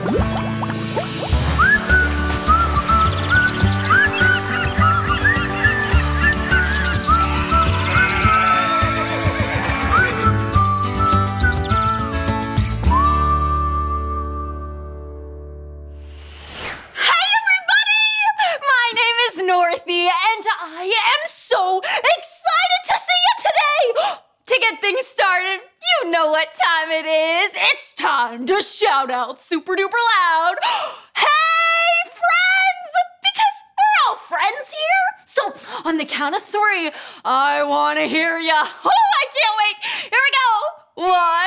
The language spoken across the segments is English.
To shout out super duper loud, hey friends! Because we're all friends here. So on the count of 3, I want to hear ya. Oh, I can't wait. Here we go. 1,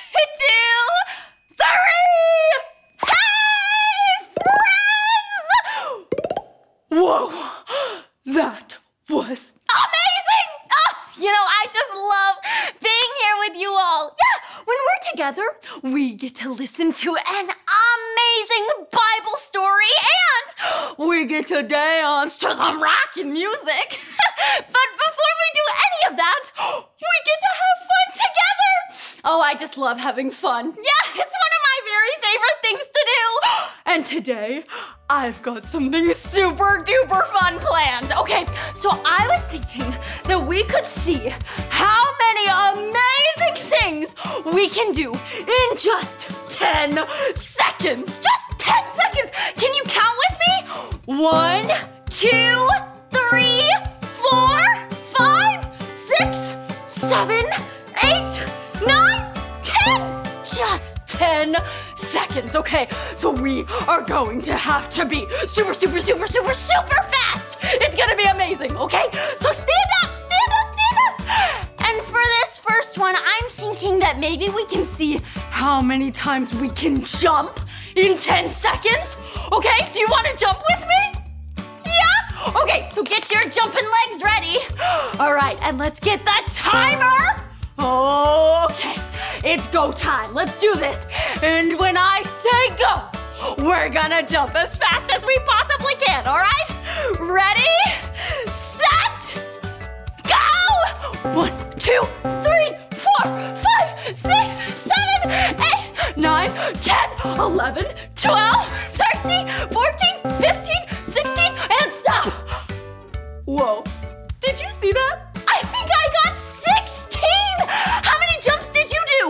2, 3. Hey friends! Whoa, that was amazing. Oh, I just love being here with you all. Yeah, when we're together, we get to listen to an amazing Bible story and we get to dance to some rockin' music. But before we do any of that, we get to have fun together. Oh, I just love having fun. Yeah, it's one of my very favorite things to do. And today, I've got something super duper fun planned. Okay, so I was thinking that we could see how many amazing things we can do in just 10 seconds. Just 10 seconds. Can you count with me? 1, 2, 3, 4, 5, 6, 7, 8, 9, 10. Just 10 seconds. Okay, so we are going to have to be super fast. It's gonna be amazing, okay? So stand up. And for this first one, I'm thinking that maybe we can see how many times we can jump in 10 seconds. Okay, do you want to jump with me? Yeah? Okay, so get your jumping legs ready. All right, and let's get the timer. Okay, it's go time. Let's do this. And when I say go, we're gonna jump as fast as we possibly can, all right? Ready, set, go! 1, 2, 3, 4, 5, 6, 7, 8, 9, 10, 11, 12, 13, 14, 15, 16, and stop. Whoa, did you see that? I think I got 16! How many jumps did you do?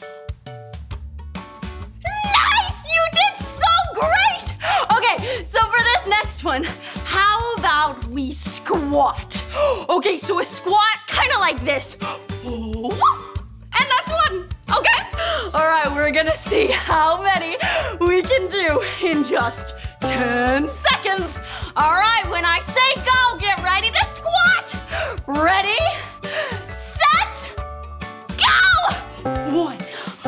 Nice! You did so great! Okay, so for this next one, how about we squat? Okay, so a squat kind of like this. And that's 1, okay? All right, we're gonna see how many we can do in just 10 seconds. All right, when I say go, get ready to squat. Ready, set, go! 1, 2,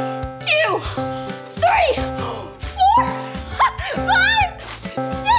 3, 4, 5, 6,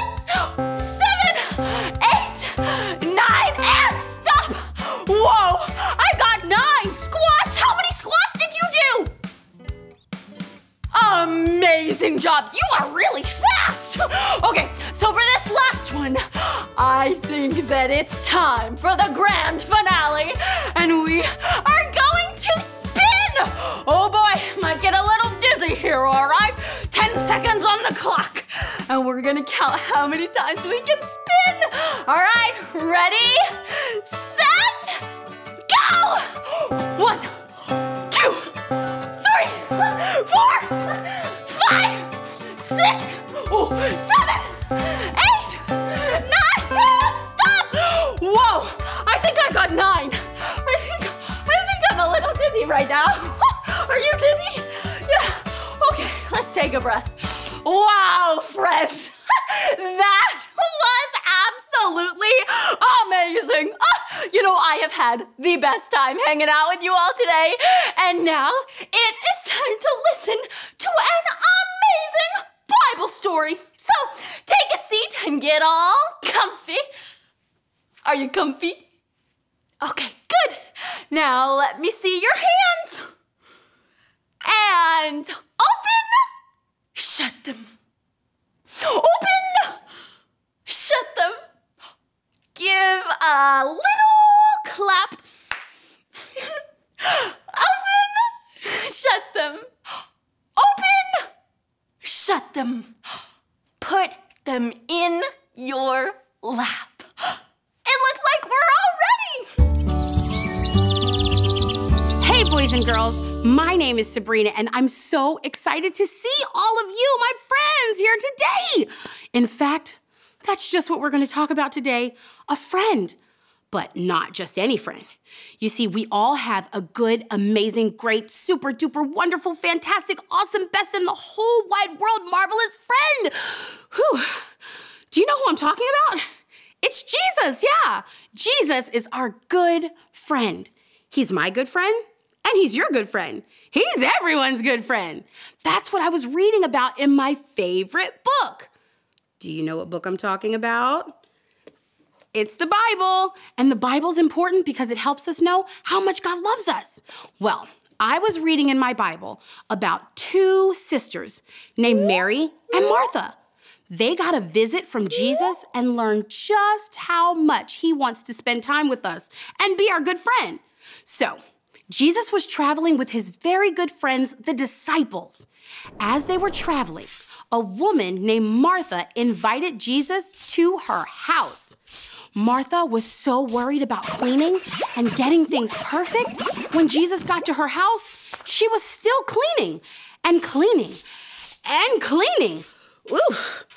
7, 8, 9, and stop! Whoa, I got 9 squats! How many squats did you do? Amazing job, you are really fast! Okay, so for this last one, I think that it's time for the grand finale, and we are going to spin! Oh boy, might get a little dizzy here, all right? 10 seconds on the clock, and we're gonna count how many times we can spin. All right, ready, set, go! 1, 2, 3, 4, 5, 6, 7, 8, 9, and stop! Whoa, I think I got 9. I think I'm a little dizzy right now. Are you dizzy? Yeah. Okay, let's take a breath. Wow, friends. That was absolutely amazing. I have had the best time hanging out with you all today. And now it is time to listen to an amazing Bible story. So take a seat and get all comfy. Are you comfy? Okay, good. Now let me see your hands. And open, shut them. Open, shut them. Give a little clap. Open, shut them. Open, shut shut them. Put them in your lap. It looks like we're all ready. Hey, boys and girls. My name is Sabrina, and I'm so excited to see all of you, my friends, here today. In fact, that's just what we're going to talk about today, a friend. But not just any friend. You see, we all have a good, amazing, great, super duper, wonderful, fantastic, awesome, best in the whole wide world, marvelous friend. Whew. Do you know who I'm talking about? It's Jesus, yeah. Jesus is our good friend. He's my good friend, and he's your good friend. He's everyone's good friend. That's what I was reading about in my favorite book. Do you know what book I'm talking about? It's the Bible, and the Bible's important because it helps us know how much God loves us. Well, I was reading in my Bible about two sisters named Mary and Martha. They got a visit from Jesus and learned just how much he wants to spend time with us and be our good friend. So, Jesus was traveling with his very good friends, the disciples. As they were traveling, a woman named Martha invited Jesus to her house. Martha was so worried about cleaning and getting things perfect. When Jesus got to her house, she was still cleaning and cleaning and cleaning. Ooh.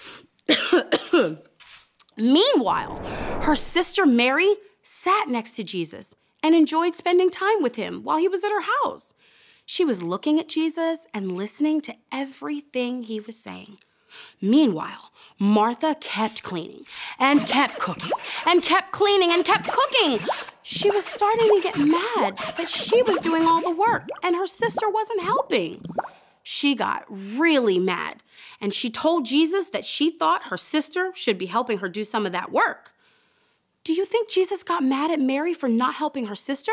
Meanwhile, her sister Mary sat next to Jesus and enjoyed spending time with him while he was at her house. She was looking at Jesus and listening to everything he was saying. Meanwhile, Martha kept cleaning and kept cooking and kept cleaning and kept cooking. She was starting to get mad that she was doing all the work and her sister wasn't helping. She got really mad and she told Jesus that she thought her sister should be helping her do some of that work. Do you think Jesus got mad at Mary for not helping her sister?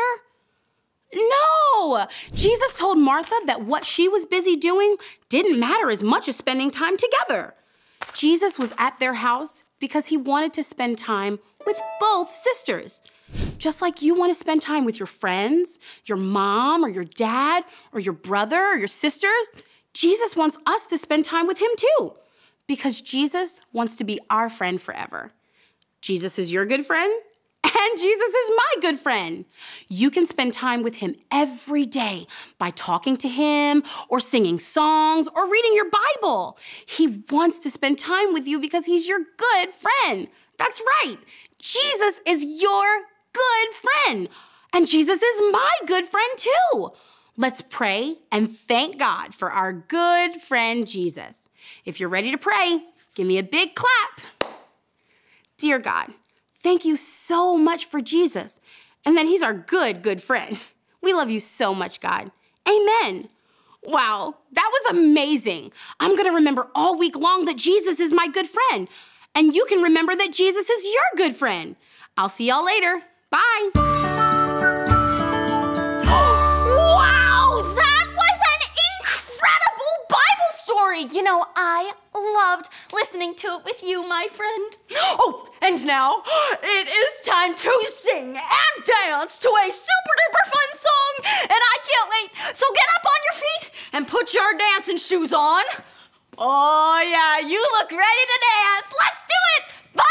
No! Jesus told Martha that what she was busy doing didn't matter as much as spending time together. Jesus was at their house because he wanted to spend time with both sisters. Just like you want to spend time with your friends, your mom or your dad or your brother or your sisters, Jesus wants us to spend time with him too, because Jesus wants to be our friend forever. Jesus is your good friend, and Jesus is my good friend. You can spend time with him every day by talking to him or singing songs or reading your Bible. He wants to spend time with you because he's your good friend. That's right. Jesus is your good friend. And Jesus is my good friend too. Let's pray and thank God for our good friend Jesus. If you're ready to pray, give me a big clap. Dear God, thank you so much for Jesus and that he's our good friend. We love you so much, God. Amen. Wow, that was amazing. I'm going to remember all week long that Jesus is my good friend. And you can remember that Jesus is your good friend. I'll see y'all later. Bye. Wow, that was an incredible Bible story. You know, I loved listening to it with you, my friend. Oh, and now it is time to sing and dance to a super duper fun song, and I can't wait. So get up on your feet and put your dancing shoes on. Oh yeah, you look ready to dance. Let's do it.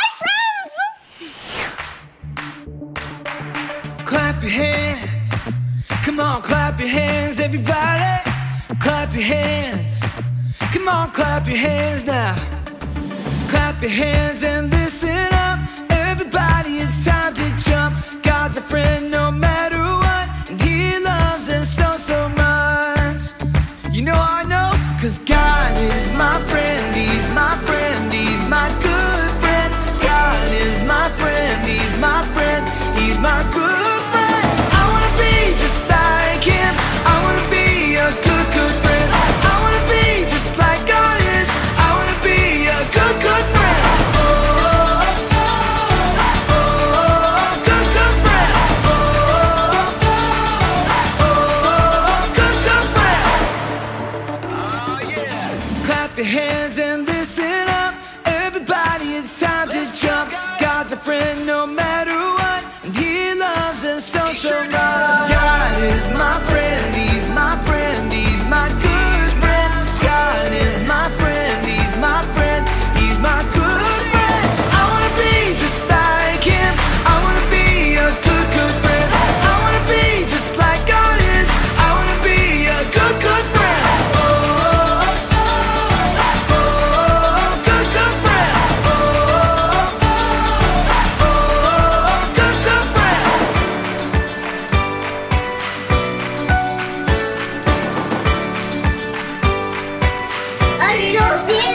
Bye, friends. Clap your hands. Come on, clap your hands, everybody. Clap your hands. Come on, clap your hands now. Clap your hands and listen up. Everybody, it's time to jump. God's a friend no matter what, and he loves us so much. You know I know, 'cause God is my friend. He's my friend, he's my good friend. God is my friend, he's my friend, he's my good friend. I wanna be just like him. I wanna be a good friend. I wanna be just like God is. I wanna be a good friend. Good friend. Good friend. Oh yeah. Clap your hands and listen up. Everybody, it's time to jump. God's a friend no matter what, and he loves us so much. God is my friend, he's my friend, he's my good friend. God is my friend, This